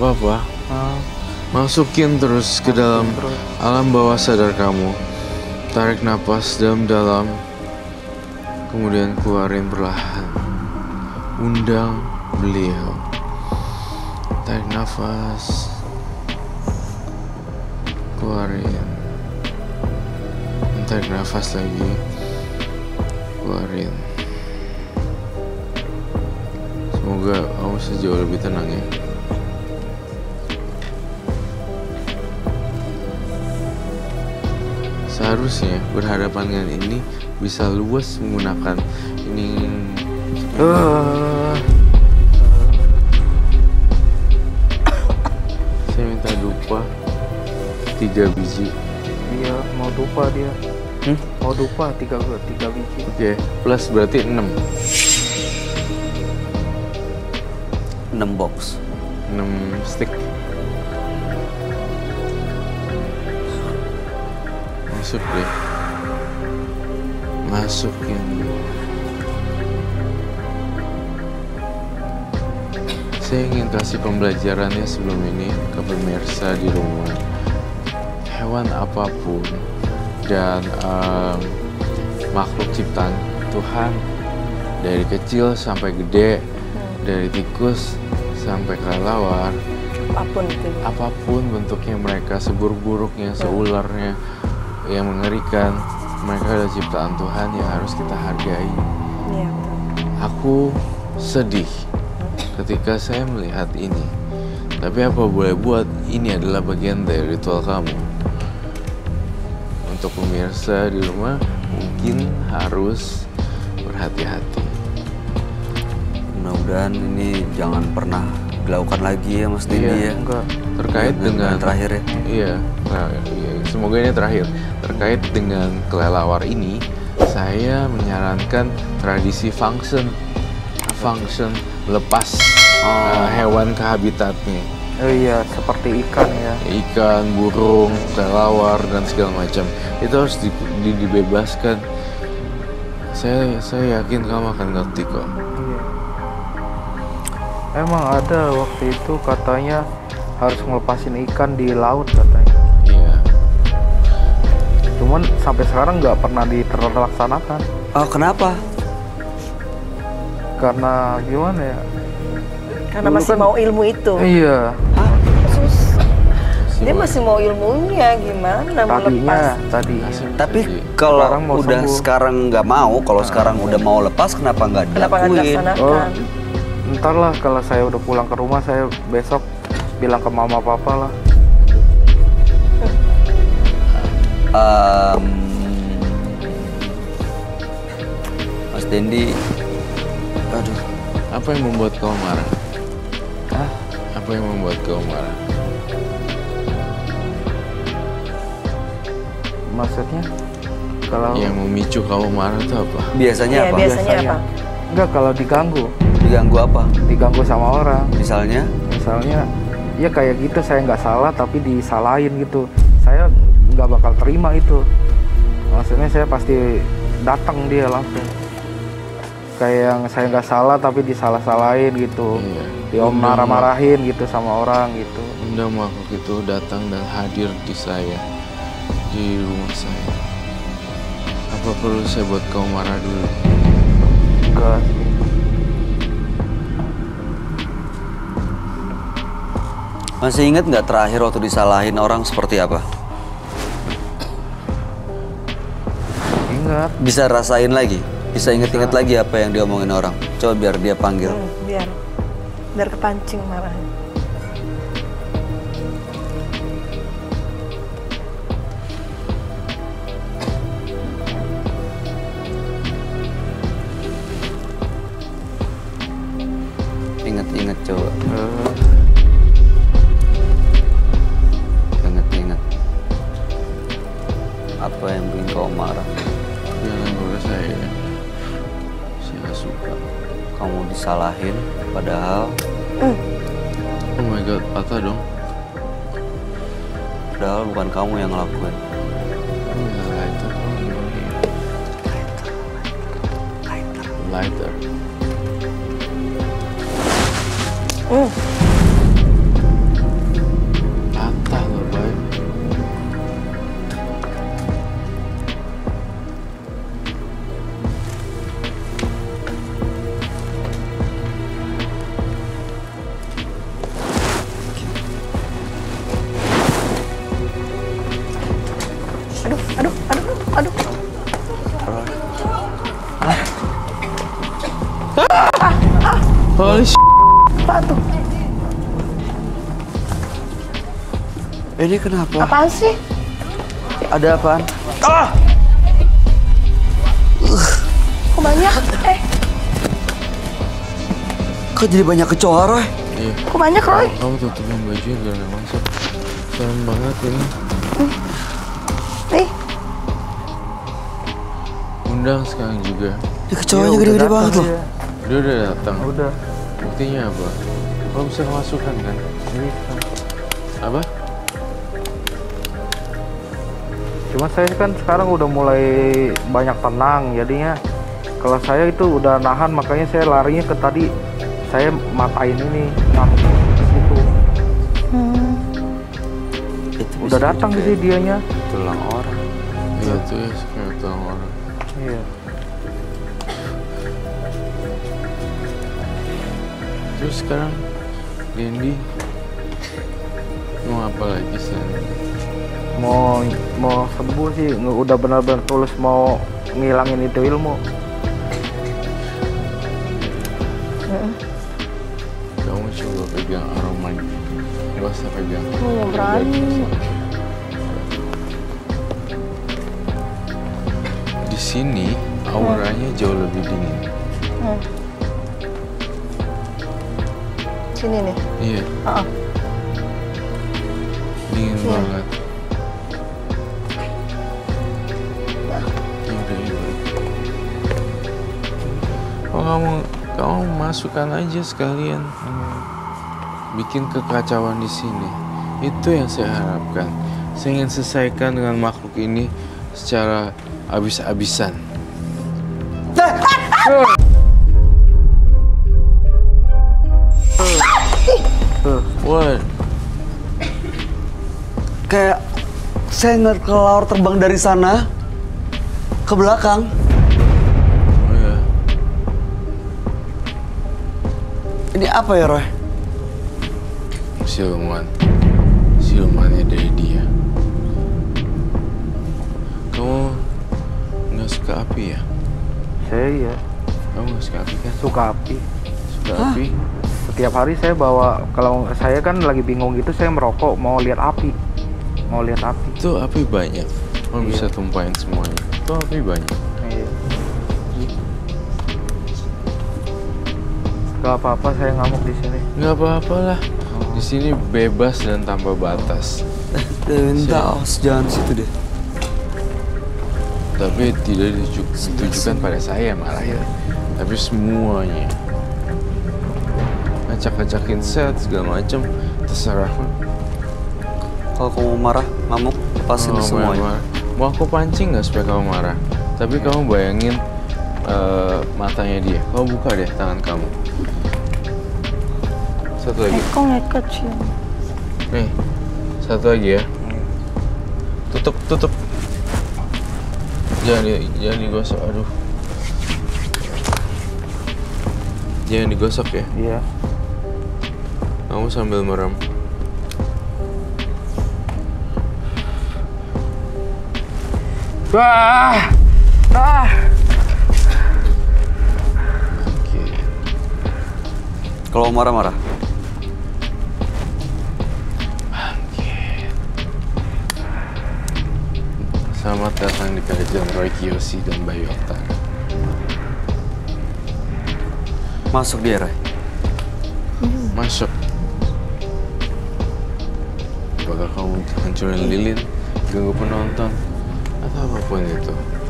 apa-apa. Masukin terus ke dalam alam bawah sadar kamu. Tarik napas dalam-dalam, kemudian keluarin perlahan. Undang beliau. Tarik nafas, keluarin. Tarik nafas lagi, keluarin. Semoga kamu sejauh lebih tenang ya. Seharusnya berhadapan dengan ini bisa luas menggunakan ini. Saya minta dupa 3 biji. Iya, mau dupa dia. Mau dupa 3 biji. Oke, plus berarti 6. 6 box. 6 stick. Masuk deh. Masukin. Saya ingin kasih pembelajarannya sebelum ini ke pemirsa di rumah. Hewan apapun dan makhluk ciptaan Tuhan, dari kecil sampai gede, dari tikus sampai kelelawar, apapun bentuknya mereka, seburuk-buruknya, seularnya, yang mengerikan, mereka adalah ciptaan Tuhan yang harus kita hargai. Iya. Aku sedih ketika saya melihat ini, tapi apa boleh buat, ini adalah bagian dari ritual kamu. Untuk pemirsa di rumah mungkin harus berhati-hati. Mudah-mudahan ini jangan pernah dilakukan lagi ya Mas Dendi ya. Enggak. Terkait dengan terakhir ya. Iya, semoga ini terakhir. Terkait dengan kelelawar ini, saya menyarankan tradisi function lepas hewan ke habitatnya. Oh iya, seperti ikan ya. Ikan, burung, kelelawar dan segala macam. Itu harus dibebaskan. Saya yakin kamu akan ngerti kok. Iya. Emang ada waktu itu katanya harus ngelepasin ikan di laut katanya. Iya. Cuman sampai sekarang nggak pernah terlaksanakan. Oh, kenapa? Karena gimana ya? Karena Dulu masih kan- mau ilmu itu. Iya. Susah. Dia masih mau ilmunya, gimana mau lepas? Tadinya. Tapi Sekarang kalau mau udah sembuh. sekarang nggak mau, kalau sekarang udah mau lepas, kenapa nggak Kenapa nggak dilakuin? dilaksanakan? Ntar lah kalau saya udah pulang ke rumah, saya besok bilang ke mama papa lah. Mas Dendi, aduh, Apa yang membuat kau marah? Hah? Apa yang membuat kau marah? Maksudnya? Kalau Yang memicu kamu marah itu apa? biasanya Iya, apa? biasanya apa? enggak, kalau diganggu Diganggu apa? sama orang. Misalnya? Misalnya, ya kayak gitu, saya nggak salah tapi disalahin gitu. Saya nggak bakal terima itu. Maksudnya saya pasti datang dia langsung. Kayak yang saya nggak salah tapi disalah-salahin gitu. Iya. Diom marah-marahin gitu sama orang gitu. Undang makhluk itu datang dan hadir di saya, di rumah saya. Apa perlu saya buat kau marah dulu? Enggak. Masih ingat nggak terakhir waktu disalahin orang seperti apa? Ingat. Bisa rasain lagi? Bisa inget-inget lagi apa yang diomongin orang? Coba biar dia panggil. Biar kepancing marahnya. Ingat-ingat coba. Eh, Ingat-ingat. Apa yang bikin kau marah? Jangan urus saya. Saya nggak suka. Kamu disalahin, padahal Oh my god, patah dong. bukan kamu yang ngelakuin. Oh ya, lighter. Oh, gimana ya? Lighter. Aduh. Holy shit. Apa tuh? Ini kenapa? Apaan sih? Ada apaan? Kok banyak? Kok jadi banyak kecoa, Roy? Iya. Kok banyak, Roy? Kamu tutupin baju biar nggak masuk. Serem banget ini. Nih. Undang sekarang juga. Ini kecoanya gede-gede banget loh. Dia udah datang. Udah. Buktinya apa? Kamu bisa masukkan kan? Ini apa? Cuma saya kan sekarang udah mulai banyak tenang, jadinya kalau saya itu udah nahan, makanya saya larinya ke tadi. Saya matain ini ngamuk ke situ. Udah datang sih dianya. Tulang orang. Iya tuh ya, kayak tulang orang. Iya. Terus sekarang Dendi mau apa lagi selain mau sembuh sih, udah benar-benar tulus mau ngilangin itu ilmu. kamu coba pegang aromanya? Gak usah pegang. Berani. Di sini auranya jauh lebih dingin. Sini nih. Iya. Dingin banget. Oh, kamu masukkan aja sekalian. Bikin kekacauan di sini. Itu yang saya harapkan. Saya ingin selesaikan dengan makhluk ini secara habis-habisan. What? Kayak saya ngeliat kelelawar terbang dari sana ke belakang. Oh ya. Ini apa ya, Roy? Silumannya dari dia. Kamu nggak suka api ya? Saya iya. Kamu nggak suka api kan? Suka api. Suka api? Setiap hari saya bawa, kalau saya kan lagi bingung gitu, saya merokok, mau lihat api. Itu api banyak. Kamu bisa tumpahin semuanya. Itu api banyak. Iya. Gak apa-apa saya ngamuk di sini. Nggak apa-apa lah. Di sini bebas dan tanpa batas. Minta jangan situ deh. Tapi tidak ditujukan pada saya malah ya. Tapi semuanya. Ngacak-ngacakin set segala macam, terserah. Kalau kamu marah, ngamuk, lepasin semuanya. Mau aku pancing nggak supaya kamu marah? Tapi kamu bayangin matanya dia. Kamu buka deh tangan kamu. Satu lagi. Kok ngeket sih? Nih, satu lagi ya. Tutup. Jangan digosok, aduh. Jangan digosok ya. Iya. Kamu sambil merem. Wah. Oke. Kalau marah-marah. Selamat datang di kerajaan Roy Kiyoshi dan Bayu Oktana. Masuk dia, Roy. Masuk. Apakah kamu hancurin lilin, ganggu penonton, atau apapun itu?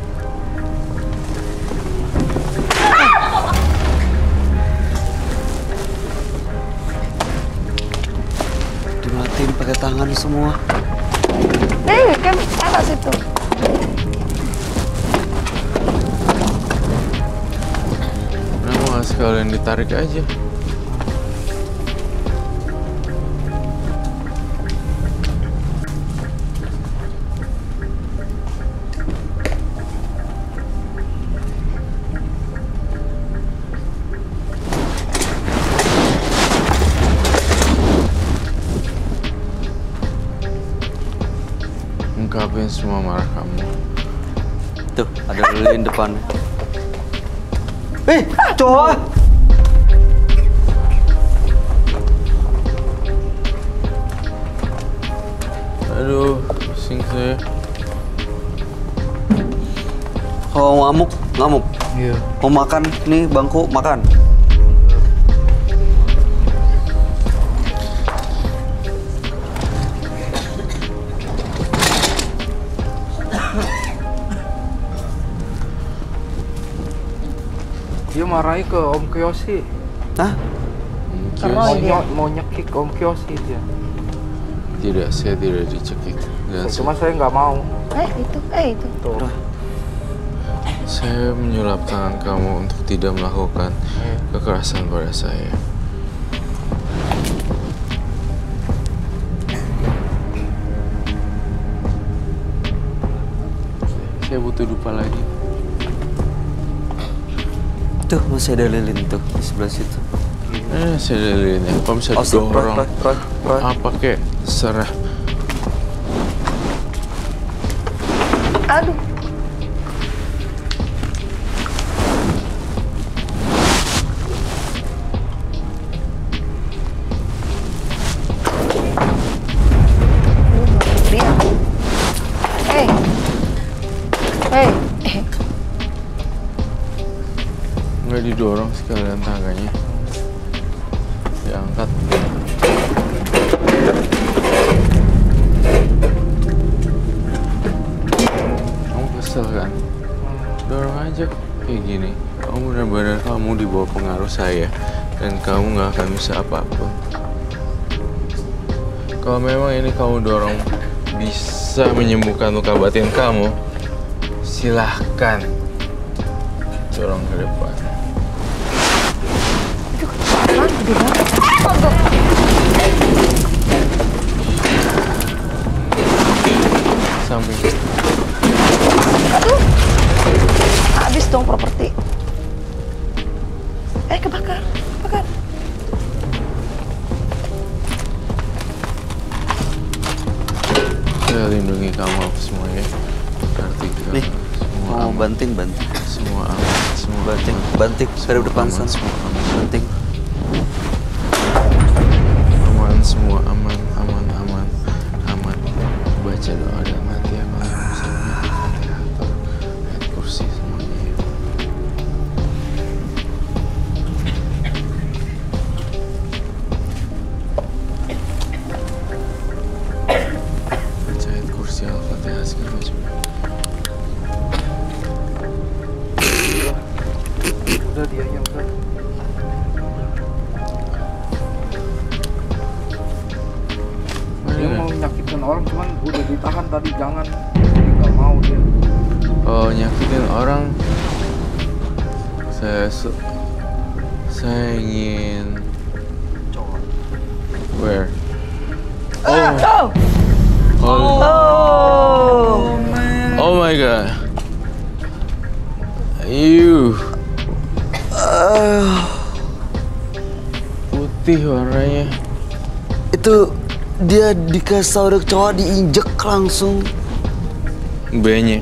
Dimatiin pakai tangan semua. Kan ada situ. Kenapa nggak sekalian ditarik aja? Ungkapin semua marah kamu. Tuh, ada lilin depannya. Cowok! Aduh, pusing saya. Kalau ngamuk, ngamuk. Iya. Mau makan, nih bangku, makan. Dia marahi ke Om Kiyoshi. Hah? Mau nyekik Om Kiyoshi dia. Tidak, saya tidak dicekik. Cuma saya nggak mau. Itu. Tuh. Saya menyulap tangan kamu untuk tidak melakukan kekerasan pada saya. Saya butuh dupa lagi. Tuh, masih ada lilin tuh di sebelah situ. Saya ada lilinnya. Kamu bisa dorong. Apa kek? Serah. Aduh. Nggak didorong sekalian tangganya. Diangkat. Kamu kesel kan? Dorong aja kayak gini. Kamu benar-benar di bawah pengaruh saya. Dan kamu nggak akan bisa apapun. Kalau memang ini kamu dorong bisa menyembuhkan luka batin kamu, silahkan dorong ke depan. Samping. Aduh. Habis dong properti. Kebakar. Saya lindungi kamu semuanya. Kartika. Nih, semua mau banting. Semua aman. Semua Banting. Dari depan sana. Semua aman. Banting. Aman, semua aman. Baca doa dan mati amal yang bersama Al-Fatihah ayat kursi semuanya. Baca ayat kursi Al-Fatihah segala macam. Udah dia yang udah. Dia mau nyakitin orang, cuman udah ditahan tadi, jangan. Jadi nggak mau dia. Oh, nyakitin orang. Saya ingin. Where? Oh my god. You. Putih warnanya. Itu dia dikasih tahu dek cowok, diinjek langsung. B-nya.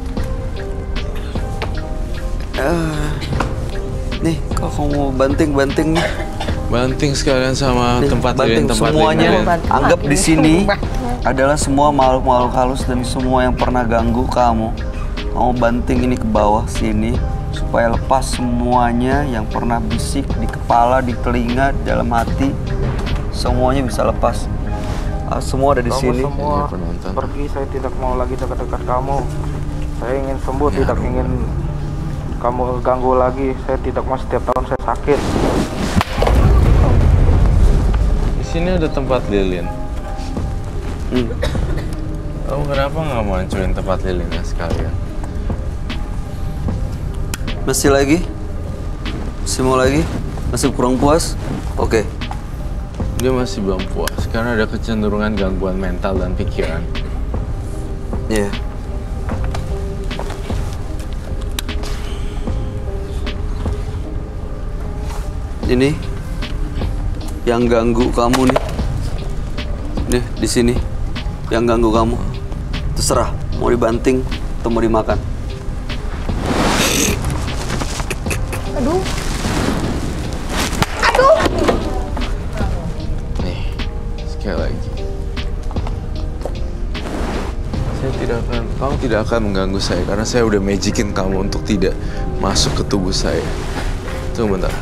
Nih, kalau kamu mau banting nih. Banting sekalian sama Nih, tempat banting lilin, semuanya. lilin. Anggap di sini adalah semua makhluk-makhluk halus dan semua yang pernah ganggu kamu. Kamu banting ini ke bawah sini supaya lepas semuanya yang pernah bisik di kepala, di telinga, di dalam hati. Semuanya bisa lepas. Semua ada di sini. Semua Penonton. pergi, saya tidak mau lagi dekat-dekat kamu. Saya ingin sembuh, Ya, tidak ingin kamu ganggu lagi. Saya tidak mau setiap tahun saya sakit. Di sini ada tempat lilin. Kamu kenapa nggak mau hancurin tempat lilinnya sekalian? Masih lagi? Masih mau lagi? Masih kurang puas? Oke. Dia masih belum puas karena ada kecenderungan gangguan mental dan pikiran. Iya. Ini yang ganggu kamu nih. Nih, di sini yang ganggu kamu. Terserah mau dibanting atau mau dimakan. Aduh. Aduh. Nih, sekali lagi. Kamu tidak akan mengganggu saya karena saya udah magicin kamu untuk tidak masuk ke tubuh saya. Tunggu bentar.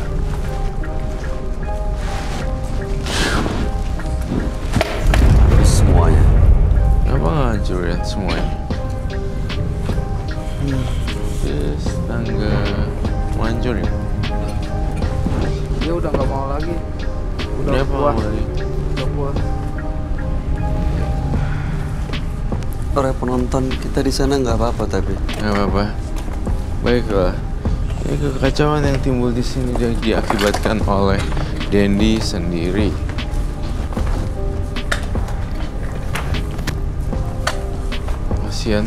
Ini semuanya. Kenapa ngancurin semuanya? Terus tangga mau hancurin? Dia udah nggak mau lagi. Udah Dia puas. mau lagi. Udah puas. Para penonton kita di sana nggak apa-apa tapi. Nggak apa-apa. Baiklah. Ini kekacauan yang timbul di sini diakibatkan oleh Dendi sendiri. Kasian.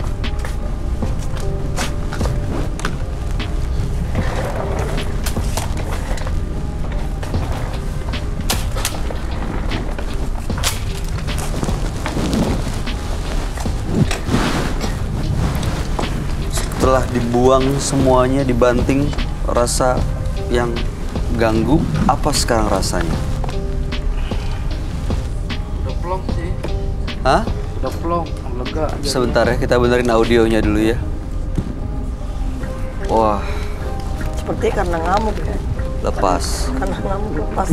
Setelah dibuang semuanya, dibanting, rasa yang ganggu, apa sekarang rasanya? Udah plong sih. Hah? Udah plong, lega. Sebentar ya, kita benerin audionya dulu ya. Wah, Seperti karena ngamuk ya. lepas. Karena ngamuk lepas.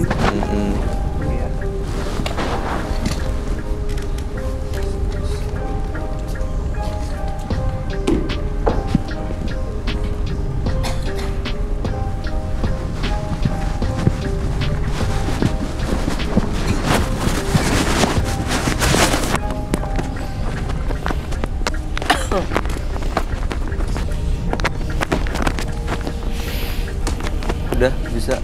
Udah, bisa.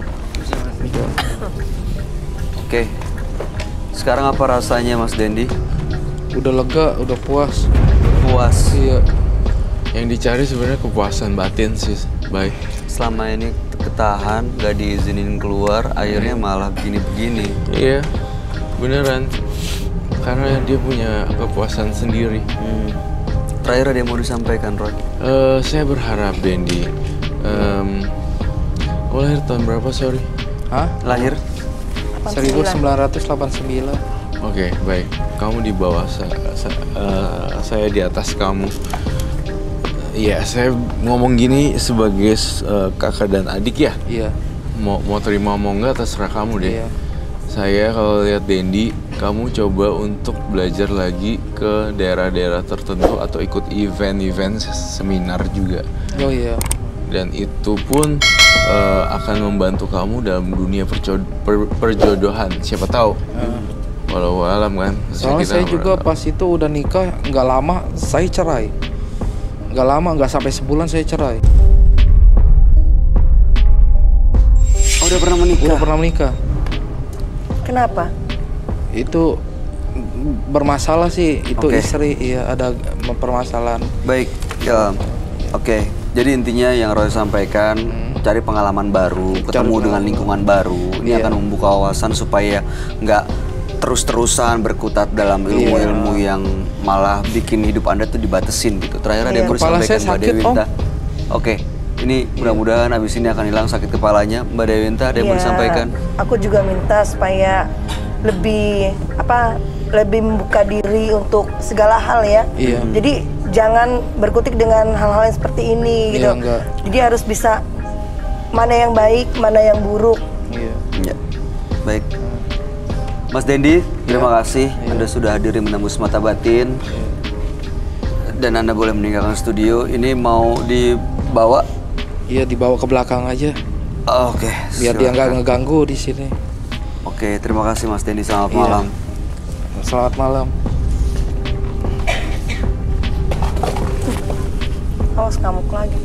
Oke. Sekarang apa rasanya Mas Dendi? Udah lega, udah puas. Puas. Iya. Yang dicari sebenarnya kepuasan batin sih, baik. Selama ini ketahan, gak diizinin keluar, akhirnya malah begini-begini. Iya, beneran. Karena dia punya kepuasan sendiri. Terakhir ada yang mau disampaikan, Roy? Saya berharap Dendi. Kamu lahir tahun berapa, sorry? Hah? Lahir? 1989. Oke, baik. Kamu di bawah saya di atas kamu. Iya, saya ngomong gini sebagai kakak dan adik ya. Iya. Mau terima mau enggak terserah kamu deh. Iya. Saya kalau lihat Dendi, kamu coba untuk belajar lagi ke daerah-daerah tertentu atau ikut event-event seminar juga. Oh iya. Dan itu pun akan membantu kamu dalam dunia perjodohan. Siapa tahu? Walau alam kan. Soalnya saya juga pas itu udah nikah, nggak lama saya cerai. Nggak lama, nggak sampai sebulan saya cerai. Oh, udah pernah menikah? Udah pernah menikah. Kenapa? Itu bermasalah sih, itu Oke. istri, iya ada permasalahan. Baik, ya, oke. Jadi intinya yang Roy sampaikan, cari pengalaman baru, ketemu dengan lingkungan baru. Ini akan membuka wawasan supaya nggak terus-terusan berkutat dalam ilmu-ilmu yang malah bikin hidup Anda tuh dibatesin gitu. Terakhir ada yang mau Kepala disampaikan saya Mbak sakit, Dewinta. Oke, ini mudah-mudahan abis ini akan hilang sakit kepalanya. Mbak Dewinta ada yang mau disampaikan? Aku juga minta supaya lebih lebih membuka diri untuk segala hal ya. Iya. Jadi jangan berkutik dengan hal-hal yang seperti ini gitu. Iya, enggak. Jadi harus bisa mana yang baik, mana yang buruk. Iya. Ya, baik. Mas Dendi, terima kasih Anda sudah hadir di Menembus Mata Batin. Dan Anda boleh meninggalkan studio. Ini mau dibawa? Iya, dibawa ke belakang aja. Oke, Biar dia nggak silakan. ngeganggu di sini. Oke, terima kasih Mas Dendi. Selamat Iya. malam. Selamat malam. Awas ngamuk lagi.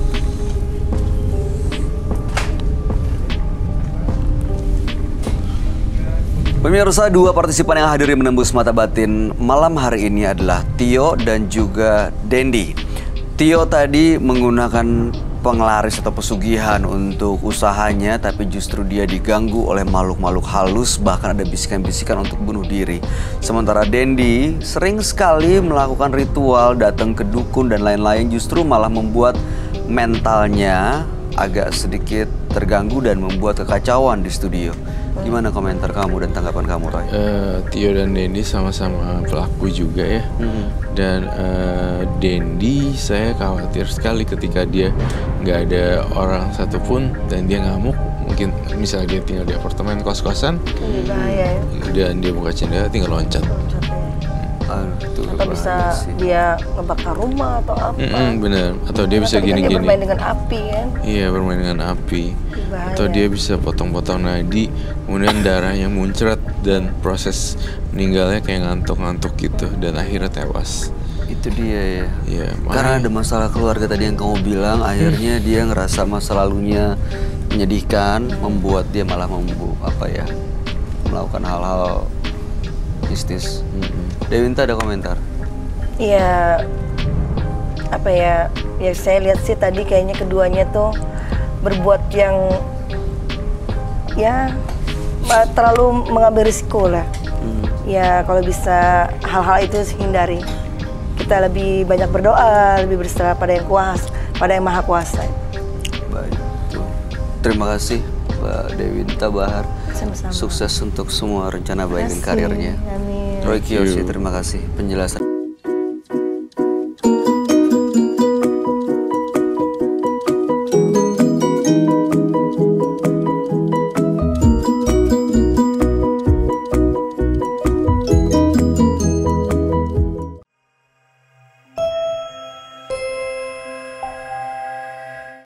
Pemirsa, dua partisipan yang hadir di Menembus Mata Batin malam hari ini adalah Tio dan juga Dendi. Tio tadi menggunakan penglaris atau pesugihan untuk usahanya, tapi justru dia diganggu oleh makhluk-makhluk halus, bahkan ada bisikan-bisikan untuk bunuh diri. Sementara Dendi sering sekali melakukan ritual, datang ke dukun dan lain-lain, justru malah membuat mentalnya agak sedikit terganggu dan membuat kekacauan di studio. Gimana komentar kamu dan tanggapan kamu, Roy? Tio dan Dendi sama-sama pelaku juga ya. Dan Dendi saya khawatir sekali ketika dia nggak ada orang satupun dan dia ngamuk. Mungkin misalnya dia tinggal di apartemen kos-kosan, bahaya ya. dan dia buka jendela tinggal loncat. Atau bisa dia ngebakar rumah atau apa. Bener. Atau dia bisa Dia gini-gini. bermain dengan api kan. Iya, bermain dengan api. Bahaya. Atau dia bisa potong-potong nadi, kemudian darahnya muncrat dan proses meninggalnya kayak ngantuk-ngantuk gitu dan akhirnya tewas. Itu dia ya. Iya, Karena ada masalah keluarga tadi yang kamu bilang, akhirnya dia ngerasa masa lalunya menyedihkan, membuat dia malah melakukan hal-hal mistis. Dewinta ada komentar? Iya, apa ya? Ya saya lihat sih tadi kayaknya keduanya tuh berbuat yang ya terlalu mengambil risiko lah. Ya kalau bisa hal-hal itu hindari. Kita lebih banyak berdoa, lebih berserah pada yang kuasa, pada yang maha kuasa. Baik, tuh. Terima kasih Mbak Dewinta Bahar. Sama-sama. Sukses untuk semua rencana baik dan karirnya. Amin. Roy Kiyoshi, terima kasih penjelasan.